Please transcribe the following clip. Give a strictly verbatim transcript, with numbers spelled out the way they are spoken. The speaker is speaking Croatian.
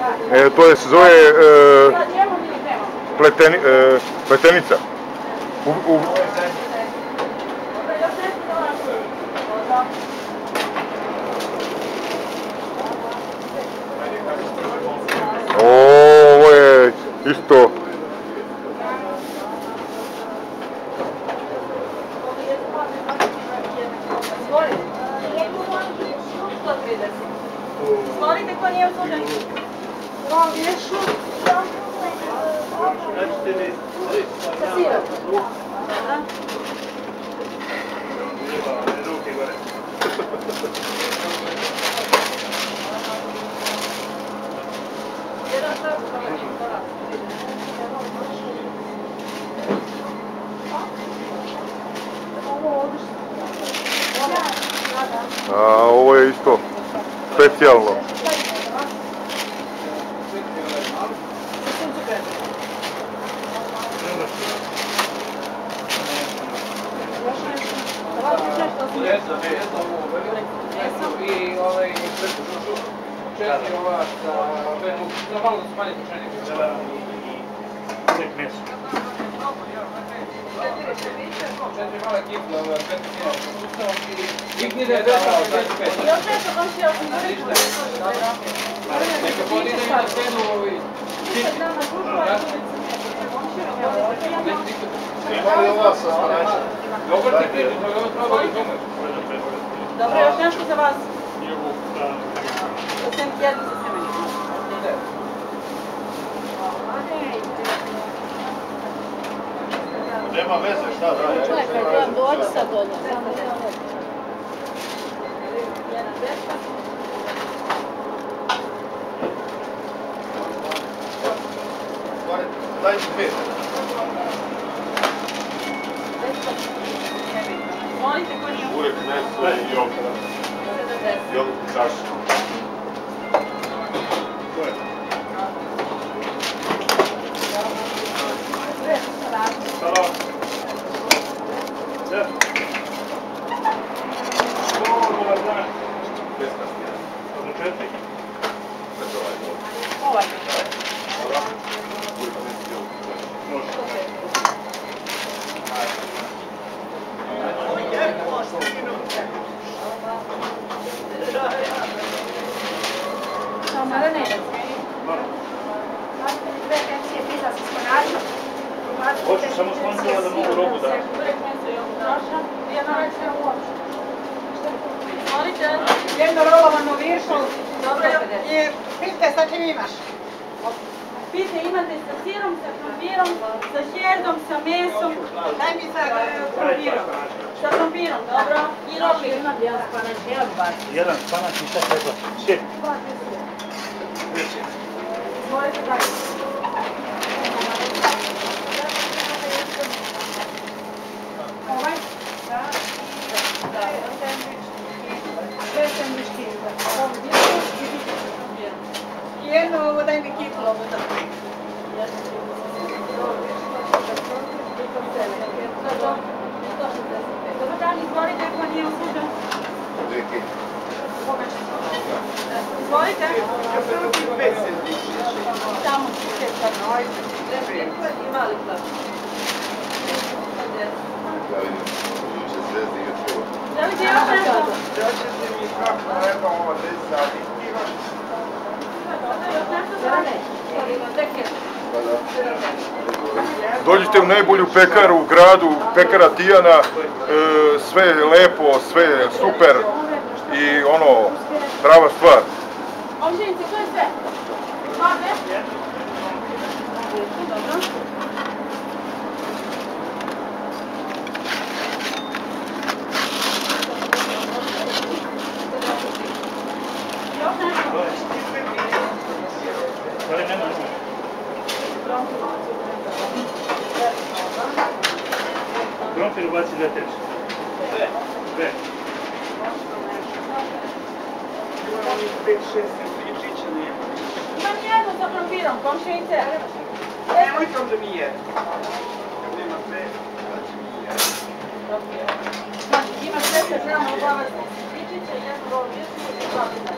E, to je se zove e, pleteni, e, pletenica. U, u... O, ovo je isto. Izvolite, ko nije uslužen? Vam vješu. Sa sirom. Dobro. A ovo je isto specijalno. I ovaj četiri ova za malo da smanji pečenje. Tek meso. Četiri male kifle, ova četiri kifle. I gnjide dvesta, pet. Još nešto vam će osim Ništa. Neka podine na cenu ovi. Imali ova sa spanača? Jogurt i križi, to je ovo probali tome. Dobro, još nešto za vas? Za sem jednu za semeni. Nema veze, šta da? Čekaj, trebam doći sad od nas. Daj mi pet. Molite ko nije Uvijek meso i jogurt. Jogurt i kašu. Salam. Da. Dobar dan. Za četiri. ovaj. Može. Samo da ne. Dve pepsije pizza sa spanačom. Hoću samo slančeva da mogu robu da. Jedno rolovano viršo. Dobro, I pite sa čim imaš? pite imate sa sirom, sa krompirom, sa herdom, sa mesom. Daj mi sa krompirom. Sa krompirom, dobro. I robi. Jedan spanač, jedan bar. Jedan spanač i šta treba? Šet. Izvolite dalje. Ovaj? Da. Da. Sve sandvički. I jedno ovo daj mi kiflu ovo da. Dobar dan, izvolite, ako nije uslužen. Izvolite. Tamo, i mali hleb. Želite još nešto? Daćete mi kako treba ovo deset sati. Još nešto za ne? Dođite u najbolju pekaru u gradu, pekara Tijana, e, sve je lepo, sve je super i ono, prava stvar. Omženice, to je sve? Babe? Dobro. Još nešto? Da li nema? Krompir ubaci dve teče. Sve. Dve. Imamo mi pet, šest sandvičića, nema. Imam jedno sa krompirom, komšinice. Nemojte onda mi jedno. Kad nema sve, znači mi jedno. Znači, ima šezdeset grama obavaznih sandvičića, jedno rolo vječnice i dva vina.